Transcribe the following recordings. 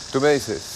Tú me dices.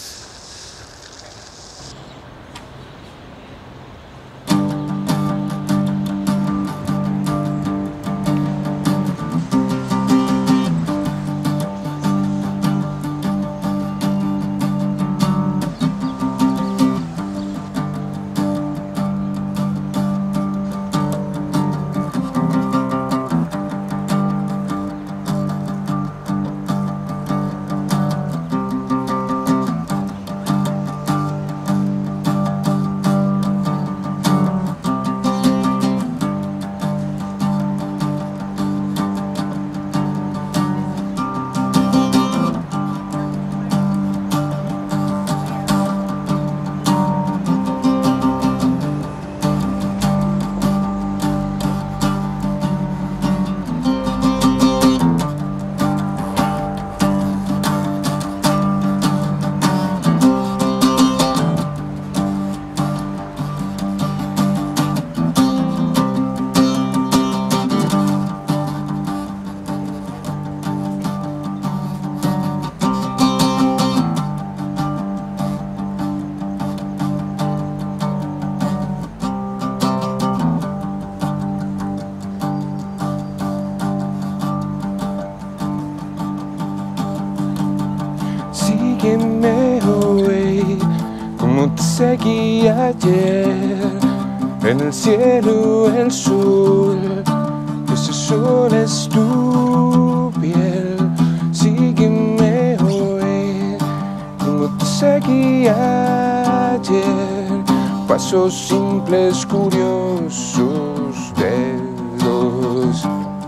Sígueme hoy como te seguí ayer. En el cielo el sol, ese sol es tu piel. Sígueme hoy como te seguí ayer. Pasos simples, curiosos, dedos.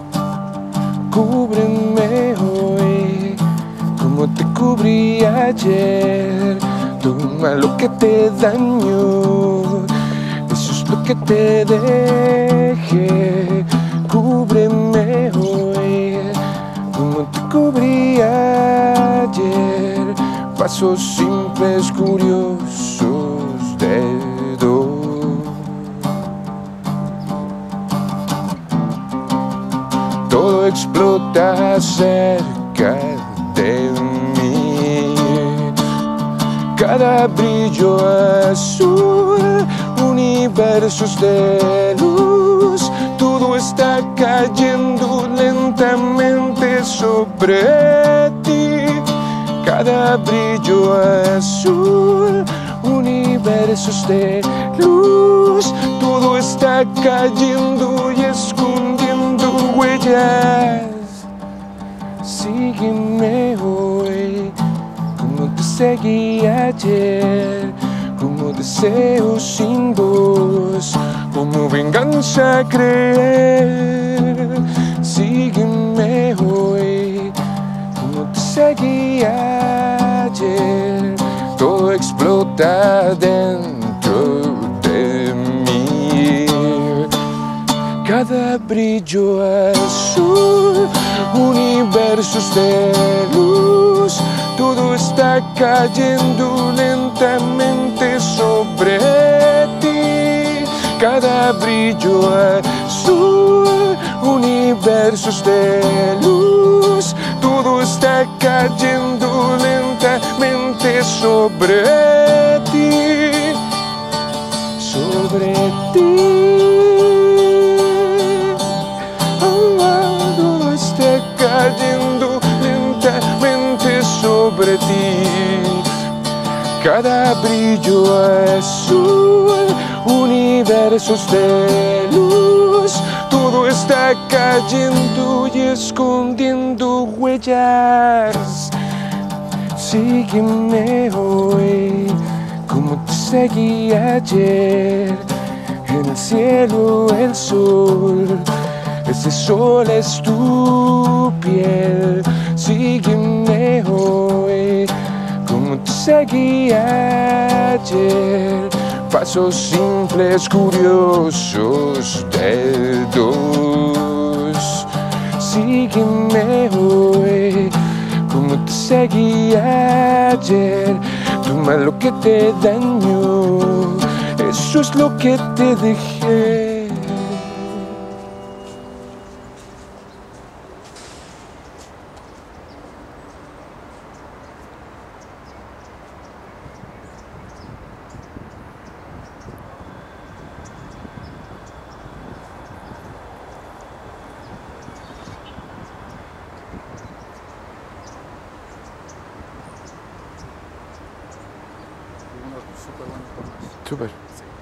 Cúbreme hoy como te cubrí ayer. Toma lo que te dañó, eso es lo que te dejé. Cúbreme hoy como te cubrí ayer. Pasos simples, curiosos, dedos. Todo explota cerca de mí. Cada brillo azul, universos de luz. Todo está cayendo lentamente sobre ti. Cada brillo azul, universos de luz. Todo está cayendo y escondiendo huellas. Sígueme hoy como te seguí ayer, como deseo sin voz, como venganza creer. Sígueme hoy como te seguí ayer. Todo explota dentro de mí. Cada brillo azul, universos de luz. Todo está cayendo lentamente sobre ti. Cada brillo azul, universos de luz. Todo está cayendo lentamente sobre ti. Sobre ti. Todo está cayendo lentamente sobre ti. Cada brillo azul, universos de luz. Todo está cayendo y escondiendo huellas. Sígueme hoy como te seguí ayer. En el cielo el sol, ese sol es tu piel. Sígueme hoy como te seguí ayer. Pasos simples, curiosos, dedos. Sígueme hoy como te seguí ayer. Toma lo que te dañó, eso es lo que te dejé. Súper.